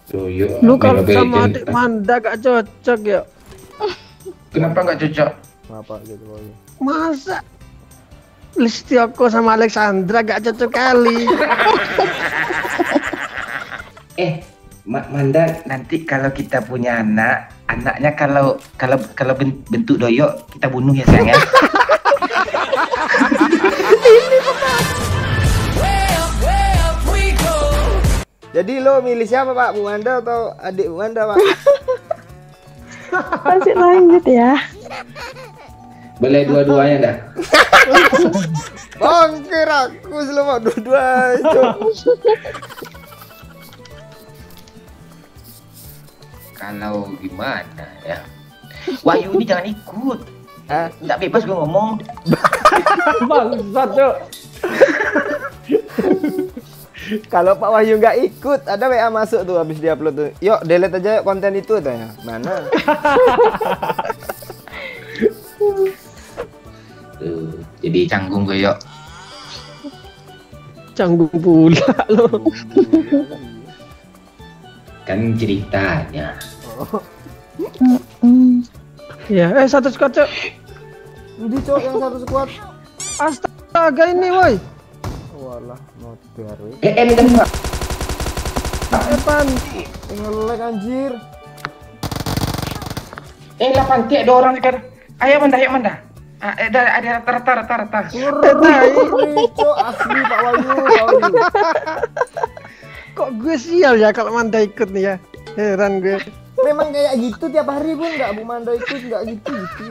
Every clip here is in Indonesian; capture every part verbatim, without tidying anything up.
Doyok. Lu kalau sama adik Manda gak cocok ya? Kenapa gak cocok? Kenapa gitu Wayu? Masa Listioko sama Alexandra gak cocok kali? Eh, Ma Manda, nanti kalau kita punya anak, anaknya kalau kalau kalau bentuk doyok kita bunuh ya sayang ya. Jadi lo milih siapa Pak? Bu Manda atau adik Bu Manda Pak? Masih lanjut ya. Boleh dua-duanya dah. Bangkir aku selama dua-dua itu. Kalau gimana ya? Wahyu ini jangan ikut. Ah, Nggak bebas gue ngomong. Bangsat Cok. kalau Pak Wahyu nggak ikut, ada W A masuk tuh habis diupload tuh. Yuk delete aja yuk konten itu tanya. Mana? Tuh, jadi canggung gue yuk. Canggung pula lo. Kan ceritanya. Ya, eh satu squad Cok. Ini Cok yang satu squad. Astaga ini woi. Walah, mau baru. Eh, eh, kan enggak. Evan. Ngelek anjir. Eh, lah panti ada orang sekarang. Ayo Manda, ayo Manda. Ah, ada ada rata rata rata. Ngeri Cok, asli Pak Wahyu, Pak Wahyu. Kok gue sial ya kalau Manda ikut nih ya. Heran gue. Memang kayak gitu tiap hari pun nggak Bu Manda ikut nggak gitu gitu.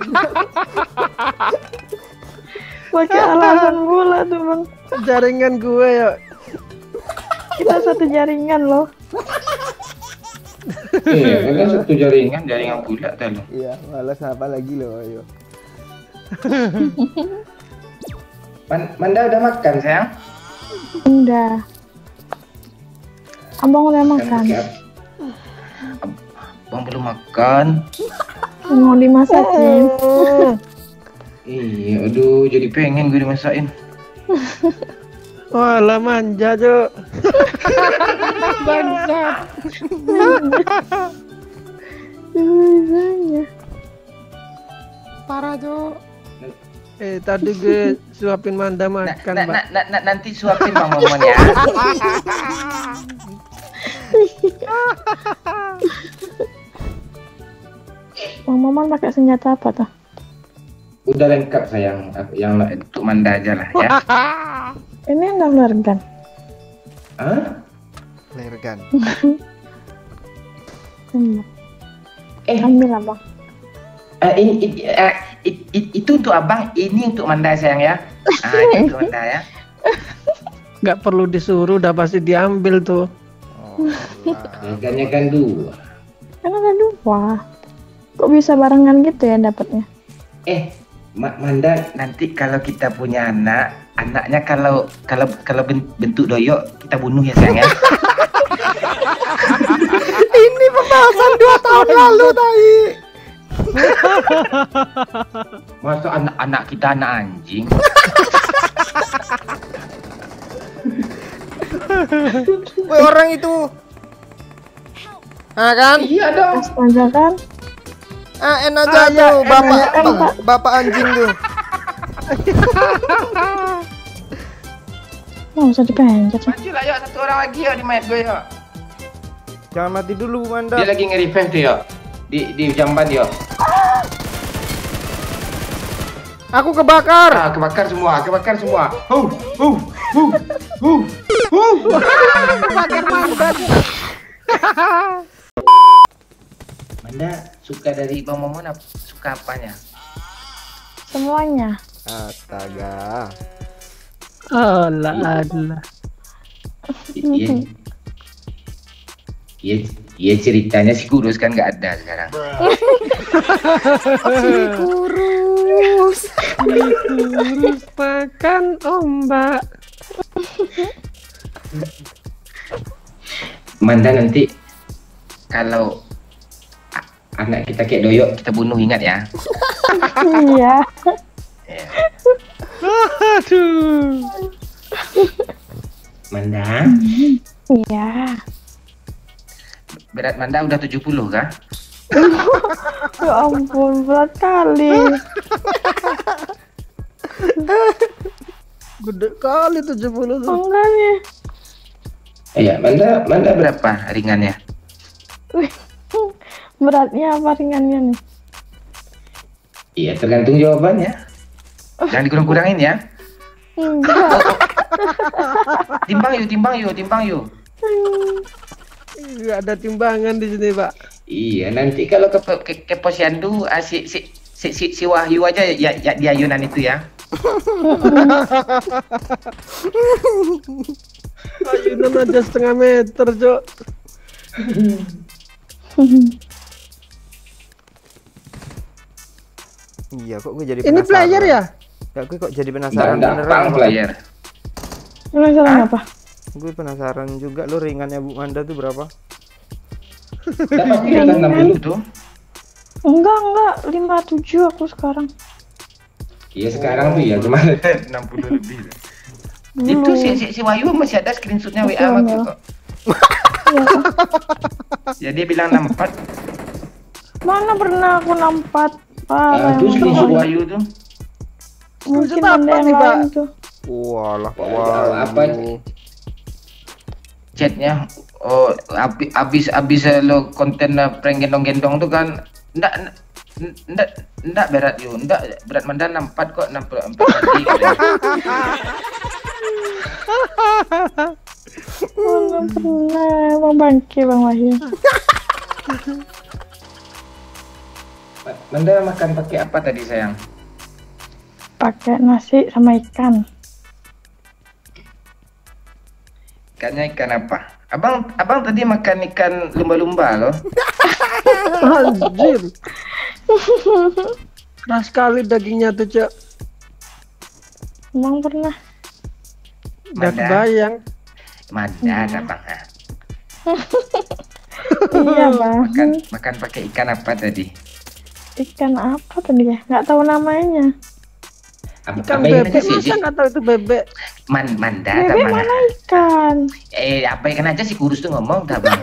Pakai alasan pula tuh bang. Jaringan gue ya. Kita satu jaringan loh. Iya, kan satu jaringan, jaringan pula tadi. Iya, malas apa lagi loh, ayo. Man Manda udah makan sayang? Udah. Abang udah makan. Abang belum makan. Mau dimasakin. Iya, aduh, jadi pengen gue dimasakin. Walah manja Cok. Bangsat. Bisanya. Parah Cok. Eh tadi gue suapin Manda makan Na, Pak. na, na, na, nanti suapin Bang Momon ya. Bang Maman pakai senjata apa tuh? Udah lengkap sayang, yang untuk Manda aja lah ya. Ini yang flare gun. Hah? Flare gun. Hmm. Eh, Ambil abang. eh, ini, ini, eh, it- it- itu untuk abang, ini untuk Manda sayang ya. Ah, ini untuk Manda ya. Gak perlu disuruh, udah pasti diambil tuh. Harganya kan dua. Kan ada dua. Kok bisa barengan gitu ya dapatnya? Eh, Ma Manda, nanti kalau kita punya anak, anaknya kalau kalau kalau bentuk doyok kita bunuh ya sayang ya. Ini pembahasan dua tahun lalu tadi. Masa anak-anak kita anak anjing? Woi orang itu. Ah kan? Iya dong. Astaga kan? Ah enak aja Ah, ya, tuh enak, bapak enak, enak. bapak anjing tuh. Nggak usah dipencet sih. Maju lah yuk, satu orang lagi yuk di mic gue yuk. Jangan mati dulu Bu Manda. Dia lagi nge-revive tuh yuk. Di di jamban yuk. Aku kebakar. Ah, kebakar semua, kebakar semua. Huh, huh, huh, huh, huh. Bakar Manda. Manda suka dari Bang Momon apa? Suka apanya? Semuanya. Astaga. Alah alah. Iya. Iya, iya ceritanya si Kurus kan nggak ada sekarang. Kurus. Kurus makan ombak. Manda nanti kalau a- anak kita kayak doyok kita bunuh, ingat ya. Iya. Ya. Aduh. Manda, Iya. berat Manda udah tujuh puluh kah? Ya ampun, berat kali. Gede kali tujuh puluh tuh. Enggak nih. Iya, Manda Manda berapa ringannya? Wih, beratnya apa ringannya nih? Iya, tergantung jawabannya. Jangan dikurang-kurangin ya. Enggak. Timbang yuk, timbang yuk, timbang yuk. Iya, ada timbangan di sini, Pak. Iya, nanti kalau ke ke, ke posyandu ah, si, si si si si Wahyu aja ya, ya di ayunan itu ya. Ayunan aja setengah meter, Cok. Iya, kok gue jadi Ini penasaran. player ya? Ya, gue kok jadi penasaran Enggak, beneran. pang player. Penasaran apa? Gue penasaran juga lo ringannya Bu Manda tuh berapa? Dapat di atas enam puluh tuh. Enggak, enggak. lima puluh tujuh aku sekarang. Iya, sekarang tuh ya kemarin enam puluh lebih. Itu si, si si Wahyu masih ada screenshotnya W A sama aku kok. Iya. Ya dia bilang enam puluh empat. Mana pernah aku nampak. Ah, Parah. itu screenshot emang. Wahyu tuh. Mungkin Screenshot ada apa yang nih, Pak? lain tuh. Walah, Pak Ya, Wahyu. apa chatnya? Oh, abi- abis abis eh, lo konten eh, prank gendong-gendong tuh kan ndak ndak ndak berat yuk, ndak berat Manda enam puluh empat kok enam puluh empat tadi gitu. Mana pernah. Bang Bangki, Bang Wahyu. Manda makan pakai apa tadi sayang? Pakai nasi sama ikan. Ikannya ikan apa? Abang abang tadi makan ikan lumba-lumba loh. Anjir. Keras sekali dagingnya tuh, Cok. Emang pernah. Udah Mana? kebayang. Manda ada bang. ah. Iya, Bang. Makan makan pakai ikan apa tadi? Ikan apa tadi ya? Nggak tahu namanya. Ab- Ikan abain bebek aja sih, masa sih. nggak tahu itu bebek. Man, Manda tak Bebek mana? mana ikan? Eh, abaikan aja si kurus tuh ngomong dah bang.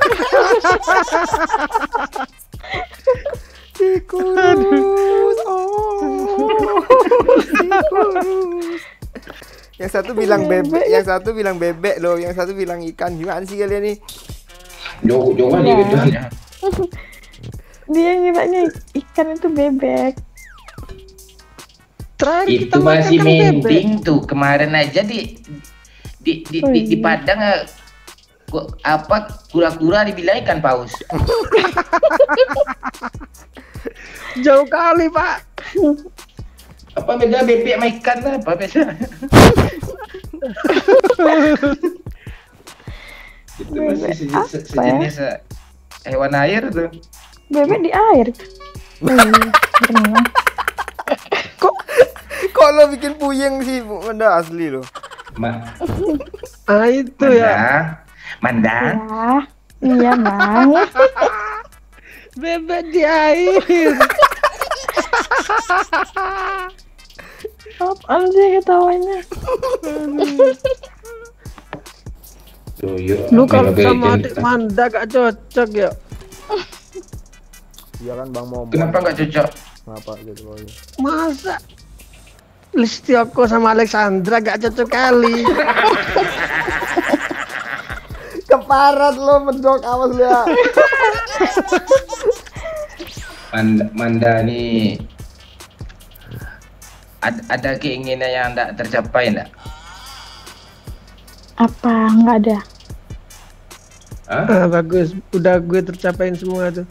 Si kurus, oh, si kurus. Yang satu bilang bebek, yang satu bilang bebek loh, yang satu bilang ikan. Gimana sih kalian nih? Jauh jauh Iya. nih bedanya. Dia ngiranya ikan itu bebek. Terakhir kita Itu makan masih kan bebek. mending tuh kemarin aja di di di, Oh, di, di iya. Padang eh, gua- apa kura-kura dibilang ikan paus. Jauh kali, Pak. Apa beda bebek sama ikan lah? Apa beda? Itu masih Bebek seje- apa se- ya? sejenis eh, hewan air tuh. Bebek di air. Oh, iya. Pernah. Kok lo bikin puyeng sih Bu Manda asli lo? Ma Ah, itu Manda, ya. Manda, Ya, iya Bang. Bebek di air. Apaan sih ketawanya? tuh yuk. Lu kalau bebek sama jenis- adik Manda gak cocok ya. Iya kan Bang Momon. Kenapa nggak cocok? Kenapa gitu Bang? Masa Listioko sama Alexandra gak cocok kali. Keparat lo medok, awas lu ya. Manda, Manda nih ad- ada keinginan yang tidak tercapai enggak? Apa? Nggak ada. Hah? Ah, bagus, udah gue tercapain semua tuh.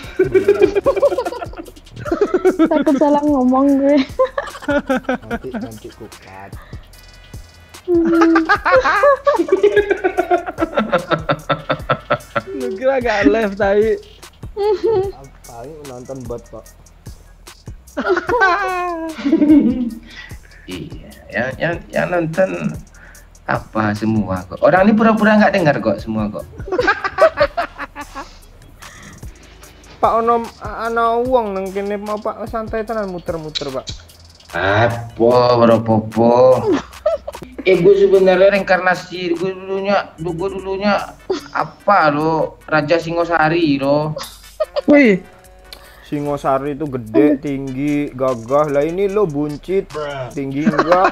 Takut salah ngomong gue. Nanti nanti kukat. Lu kira gak live tadi? Paling nonton bot Pak. Iya, yang yang yang nonton apa semua kok. Orang ini pura-pura nggak dengar kok semua kok. Pak ono ana uang nang kene mau Pak santai tenan muter-muter Pak. Apa beropopo? Eh gue sebenarnya reinkarnasi gue dulunya, gue dulunya apa lo Raja Singosari lo. Wih, Singosari itu gede, tinggi, gagah. Lah ini lo buncit, tinggi enggak.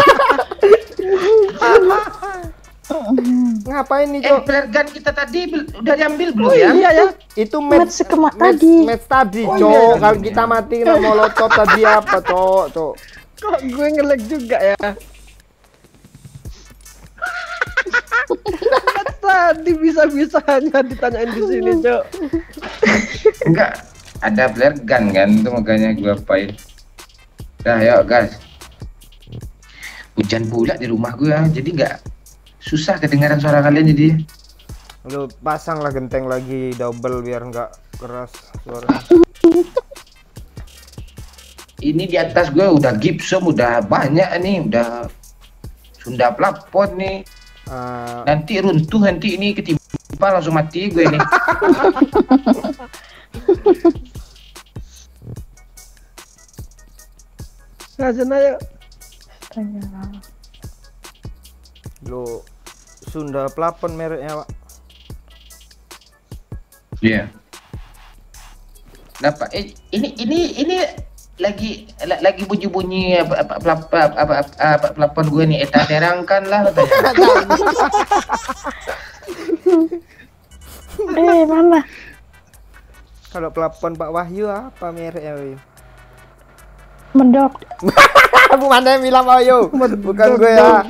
Ngapain nih, Eh, Cok? flare gun kita tadi bel- udah diambil belum oh ya? iya ya. Itu Match match kema- match, tadi. match tadi, Oh, Cok. iya. Kalau kita mati kena molotov tadi apa, Cok? Cok. Kok gue nge-lag juga ya? Tadi bisa-bisanya ditanyain di sini, Cok. Enggak, ada flare gun kan, itu makanya gua apain. Dah, yuk guys. Hujan pula di rumah gua, jadi nggak susah kedengaran suara kalian jadi. Lu pasanglah genteng lagi double biar nggak keras suaranya. Ini di atas gua udah gypsum, udah banyak nih, udah Sunda plafon nih. Uh, Nanti runtuh, nanti ini ketimpa langsung mati gue nih. Ngajen ayo. Astaga. lu Sunda plafon mereknya, Pak. Iya. Kenapa? Eh, ini ini ini lagi la- lagi bunyi-bunyi apa apa apa apa apa, apa plafon gue nih, eta terangkan lah katanya. Eh, mana? Kalau plafon Pak Wahyu apa mereknya, Wahyu? Medok. Bu mana yang bilang Pak Wahyu? Bukan gue ya.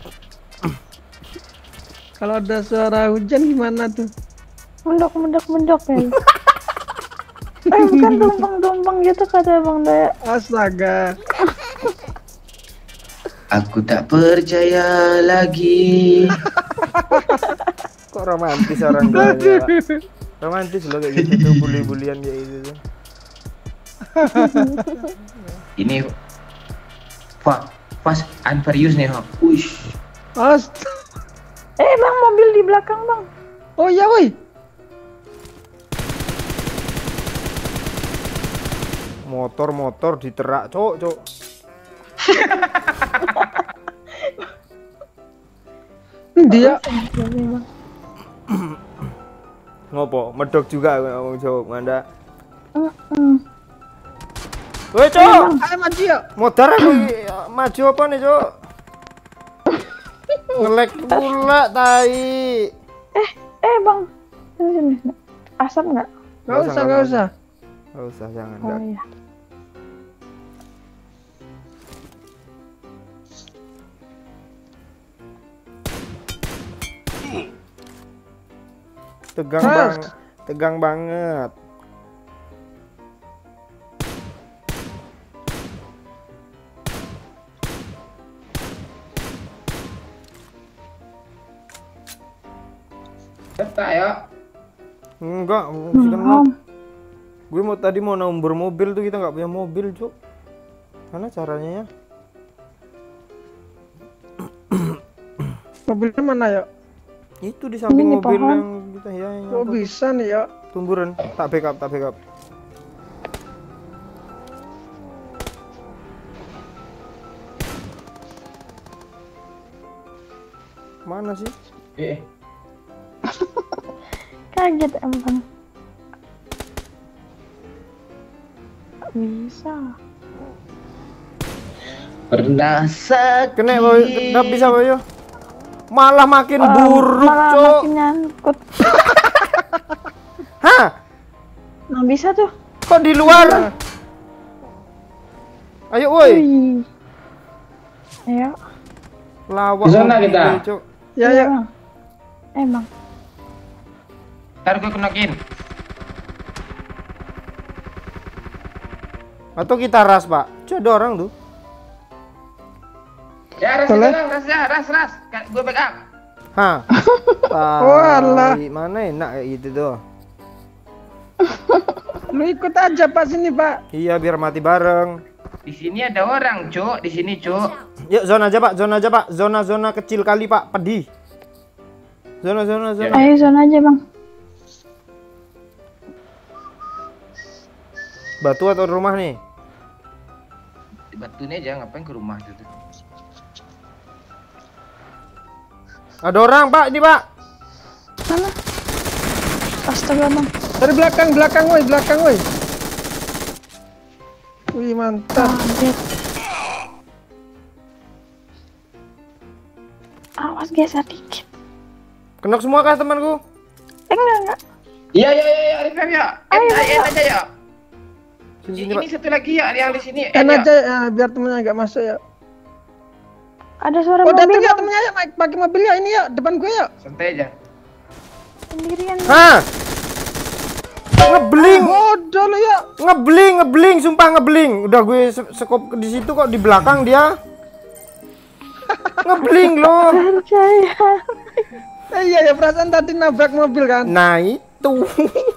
Kalau ada suara hujan gimana tuh? Mendok, mendok, mendok ya. Eh, bukan tumpang-tumpang gitu kata Bang Daya. Astaga. Aku tak percaya lagi. Kok romantis orang gue ya, Pak? Romantis loh kayak gitu tuh, bully-bulian kayak gitu tuh. Ini Fa Fast and Furious nih, Hok. Uish. Ast. Eh, Bang, mobil di belakang, Bang. Oh iya, woi. Motor-motor diterak, Cok, Cok. Dia Jadi, Bang. Ngopo? Medok juga ngomong, Cok. Manda. Mm-mm. Woi, Cok. ayo maju ya. Motor aku maju apa nih, Cok? Ngelek pula tai. Eh, eh, Bang. Sini, sini. Asap nggak? Enggak usah, enggak usah. Enggak usah, jangan. Oh Nggak. iya. Tegang Ah. bang, tegang banget. Cetak ya. Enggak, masih kena. Belum. Gue mau tadi mau nomor mobil tuh, kita nggak punya mobil, Cuk. Mana caranya ya? Mobilnya mana ya? Itu di samping Ini mobil pohon. yang kita ya. Yang Kok apa? bisa nih ya? Tumburan, tak backup, tak backup. Mana sih? Eh, Kaget emang. Nggak bisa. pernah sakit. Kena, Boy. Nggak bisa, Boy. Malah makin Wah, buruk, malah Cok. makin nyangkut. Hah? Nggak bisa tuh. Kok di luar? Ayo, woi. Wih. Ayo. Lawak. Di sana mobil, kita. Cok. Ya Iya, ya. Bang. Eh, Bang. Ntar gue kenakin. Atau kita ras, Pak. Cok, ada orang tuh. Ya, ras Boleh. aja, ras ya, ras, ras. Gue backup. Hah? Walah. Tai, mana enak kayak gitu tuh. Lu ikut aja Pak sini, Pak. Iya, biar mati bareng. Di sini ada orang, Cuk. Di sini, Cuk. Yuk, zona aja, Pak. Zona aja, Pak. Zona-zona kecil kali, Pak. Pedih. Zona, zona, zona. Ayo zona aja, Bang. Batu atau rumah nih? Di batu ini aja, ngapain ke rumah itu? Ada orang, Pak. Ini, Pak. Mana? Astaga, Bang. Dari belakang, belakang, woi, belakang, woi. Wih, mantap. Kaget. Awas geser dikit. Kenok semua kah temanku? Eh, enggak, enggak. Iya iya iya Arif ya. Ayo, En ayo. en aja ya. Sini, sini, Ini Pak. satu lagi ya yang di sini. En En ya. aja ya, biar temennya nggak masuk ya. Ada suara Oh, datang mobil, ya Bang. temennya ya, Mike. Pakai mobil ya, ini ya, depan gue ya. Santai aja. Sendirian. Bang. Hah? Ngebling, Bodoh lu ya. ngebling, ngebling, sumpah ngebling. Udah gue se- sekop di situ kok di belakang dia. Ngebling loh. Percaya. Eh, iya ya, perasaan tadi nabrak mobil kan. Nah itu.